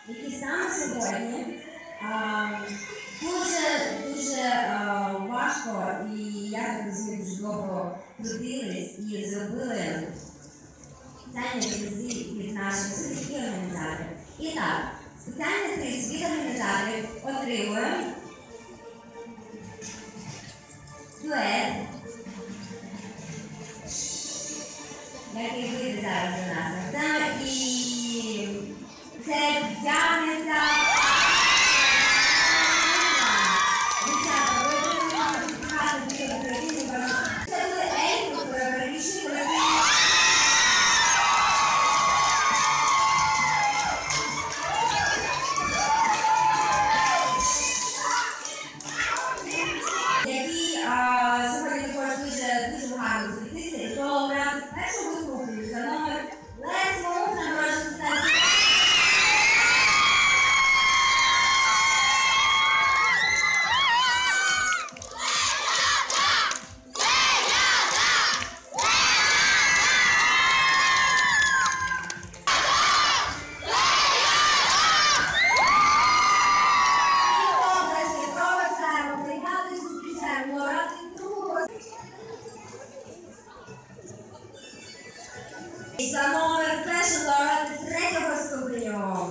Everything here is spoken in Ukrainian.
які саме сьогодні дуже важко і я так розумію, дуже довго трудились і зробили спеціальні призи від наших слухачів організаторів. І так, спеціальний приз від організаторів отримує дует, який вийде зараз до нас на сцену, і це тягнеться. Дівчата, ви будете багато дуже оперативно. Це буде Ельфу, переміщені. Які сьогодні також дуже гарно зустрітися, то ми разом з першого виступлю за номер Let's Move на Russian Stage. І за номер першого лауреата третього ступеню.